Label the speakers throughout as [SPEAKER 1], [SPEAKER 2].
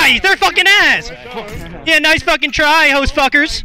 [SPEAKER 1] try. They're fucking ass. Yeah, nice fucking try, host fuckers.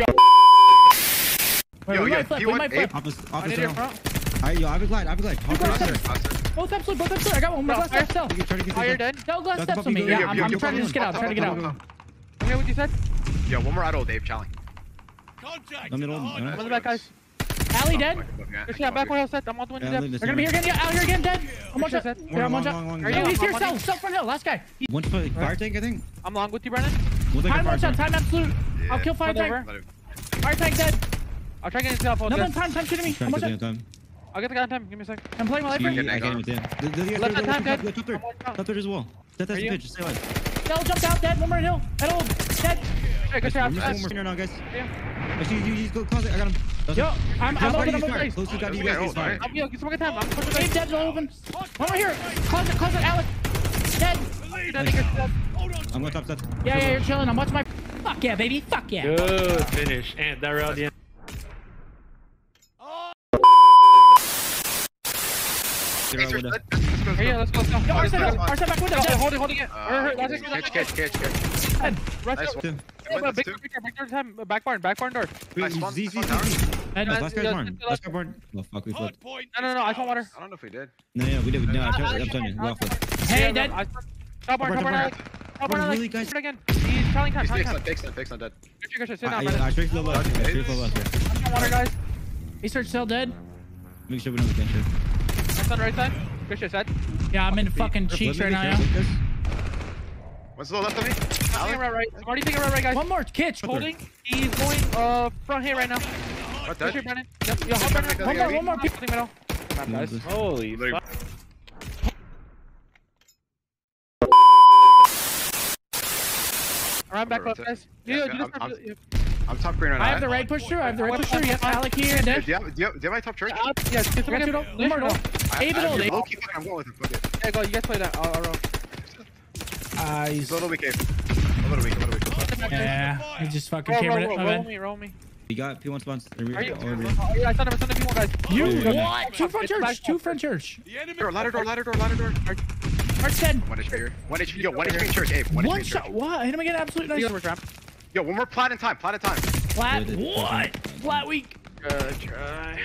[SPEAKER 2] Wait, we might flip.
[SPEAKER 3] Officer.
[SPEAKER 2] Alright, yo, I have a glide.
[SPEAKER 3] Both absolute. I got one more glass steps still.
[SPEAKER 4] Oh, you're dead?
[SPEAKER 3] No glass steps on me. Yeah, I'm trying to just get out.
[SPEAKER 4] Okay, what you said?
[SPEAKER 5] Yeah, one more idle, Dave. Challenge.
[SPEAKER 2] Contact. I'm
[SPEAKER 4] I'm on the back, guys.
[SPEAKER 3] Alley dead.
[SPEAKER 4] Yeah, back where I was set. I'm on the window dead.
[SPEAKER 3] They're gonna be here again. Yeah, out here again, dead. I'm one shot. Yeah, I'm one shot. Oh, he's here. Self front hill. Last guy.
[SPEAKER 2] One fire tank, I think.
[SPEAKER 4] I'm long with you, Brennan.
[SPEAKER 3] Time one shot. Time absolute. I'll kill fire tank. Fire tank dead.
[SPEAKER 4] I'll try getting into the
[SPEAKER 3] Another time shooting me. I'm one shot.
[SPEAKER 4] I'll get the guy on time. Give me a sec.
[SPEAKER 3] I'm playing my life.
[SPEAKER 2] I can't even stand.
[SPEAKER 4] Left that time, dead.
[SPEAKER 2] Top third as well. That's the pitch. Stay alive.
[SPEAKER 3] Dell jumped out, dead. One more hill. Head old. Dead.
[SPEAKER 4] Good shot.
[SPEAKER 2] One more now, guys. You go close it. I got him.
[SPEAKER 3] Yo, I'm open.
[SPEAKER 2] Close to God. You guys fire.
[SPEAKER 4] Yo, get some more time. I'm pushing
[SPEAKER 3] Dave dead. Open. One more here. Close it. Alex. Dead.
[SPEAKER 2] I'm going top set.
[SPEAKER 3] Yeah, you're chilling. I'm watching my. Fuck yeah, baby. Fuck yeah.
[SPEAKER 1] Good finish. And that round the end.
[SPEAKER 4] Yeah, let's go.
[SPEAKER 3] Yo, Arset back window.
[SPEAKER 4] Holding it. Catch. Back barn door.
[SPEAKER 2] Last guy's barn. Oh, fuck, we flipped.
[SPEAKER 4] No, I saw water.
[SPEAKER 5] I don't know if we did.
[SPEAKER 2] No, we did. No, I'm telling you. We all flipped.
[SPEAKER 3] Hey, dead.
[SPEAKER 4] Top barn,
[SPEAKER 2] really, guys?
[SPEAKER 4] again. He's telling time.
[SPEAKER 5] Fix not dead.
[SPEAKER 4] Good. Sit down,
[SPEAKER 2] I straight to the left.
[SPEAKER 4] water, guys.
[SPEAKER 3] Research still dead.
[SPEAKER 2] Make sure we don't get shit.
[SPEAKER 4] Next on the right side. Good shit, set.
[SPEAKER 3] Yeah, I'm in fucking cheeks right now.
[SPEAKER 5] What's the left of me?
[SPEAKER 4] I'm already thinking right, guys.
[SPEAKER 3] One more kitch.
[SPEAKER 4] Holding. He's going front here right now.
[SPEAKER 5] What,
[SPEAKER 4] Good
[SPEAKER 5] dead?
[SPEAKER 4] shit, Brennan. Yep. Yo, hold Brennan. One more. Middle. Guys.
[SPEAKER 1] Holy fuck.
[SPEAKER 4] Around back left, guys.
[SPEAKER 5] I'm top green right now.
[SPEAKER 3] I have the right push through. Yes, Alec here and dead.
[SPEAKER 5] Do you have my top church?
[SPEAKER 4] Yes, get some
[SPEAKER 3] One more. Abe.
[SPEAKER 5] Low-key, I'm going with him. Fuck it.
[SPEAKER 4] Yeah, go. You guys play that. I'll roll.
[SPEAKER 5] He's a little weak, Abe. A little weak.
[SPEAKER 3] Yeah, he just fucking came right.
[SPEAKER 4] Roll me.
[SPEAKER 2] You got P1 spawns.
[SPEAKER 4] Are you? Yeah, I sent him P1, guys.
[SPEAKER 3] You what? Two front church.
[SPEAKER 5] Ladder door.
[SPEAKER 3] Arch dead.
[SPEAKER 5] 1 HP here. 1 HP. Yo, 1 HP in church, Abe. 1 HP
[SPEAKER 3] One
[SPEAKER 5] in
[SPEAKER 3] shot.
[SPEAKER 5] church.
[SPEAKER 3] What? Hit him again. Absolute nice.
[SPEAKER 5] Yo, one more plat in time.
[SPEAKER 3] Flat. What? Flat weak.
[SPEAKER 4] Good try.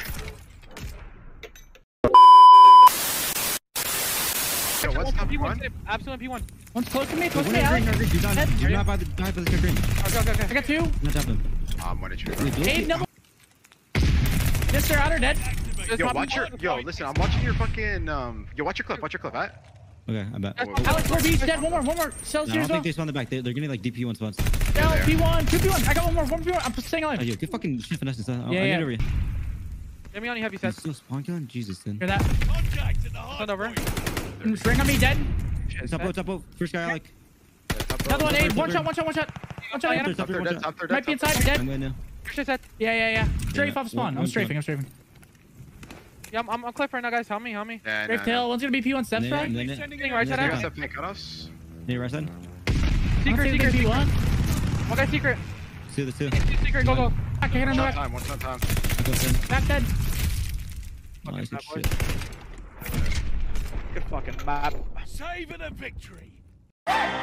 [SPEAKER 5] Yo, what's top
[SPEAKER 4] P1? Absolute P1.
[SPEAKER 3] One's close to me. Alex.
[SPEAKER 2] Do not buy the green.
[SPEAKER 4] Okay.
[SPEAKER 3] I got two.
[SPEAKER 2] Not top him.
[SPEAKER 5] 1 HP.
[SPEAKER 3] Abe, no. Yes, they're outer dead.
[SPEAKER 5] Listen, I'm watching your fucking, watch your clip, right?
[SPEAKER 2] Okay, I bet.
[SPEAKER 3] Alex, more B's dead. One more. Cells
[SPEAKER 2] I
[SPEAKER 3] here
[SPEAKER 2] don't
[SPEAKER 3] as well.
[SPEAKER 2] think they spawn the back. They're getting like DP1 spawns.
[SPEAKER 3] Cell, P1. 2 P1. I got one more. I'm staying alive.
[SPEAKER 2] Oh, yo, good fucking shit finesse.
[SPEAKER 3] Yeah.
[SPEAKER 2] I need over you.
[SPEAKER 4] Get me on you heavy sets.
[SPEAKER 2] Still spawn killing? Jesus, then.
[SPEAKER 3] Hear that?
[SPEAKER 4] Send over.
[SPEAKER 3] Ring on me, dead.
[SPEAKER 2] Top up. First guy I like.
[SPEAKER 3] Another one, Abe. One shot.
[SPEAKER 5] Top third.
[SPEAKER 3] Might be inside. Dead.
[SPEAKER 2] I'm going now.
[SPEAKER 4] Good set.
[SPEAKER 3] Yeah. Strafe off spawn. I'm strafing.
[SPEAKER 4] Yeah, I'm cliff right now, guys. Help me.
[SPEAKER 3] Strafe tail. One's gonna be P1 steps right.
[SPEAKER 4] Right side out.
[SPEAKER 2] Near right side.
[SPEAKER 4] Secret.
[SPEAKER 3] P1.
[SPEAKER 4] One guy secret.
[SPEAKER 2] Two.
[SPEAKER 4] Secret. Go.
[SPEAKER 3] I can hit him back.
[SPEAKER 5] One time.
[SPEAKER 3] Back dead.
[SPEAKER 2] Nice, good
[SPEAKER 4] boys.
[SPEAKER 2] shit.
[SPEAKER 4] Good fucking map.
[SPEAKER 6] Saving a victory.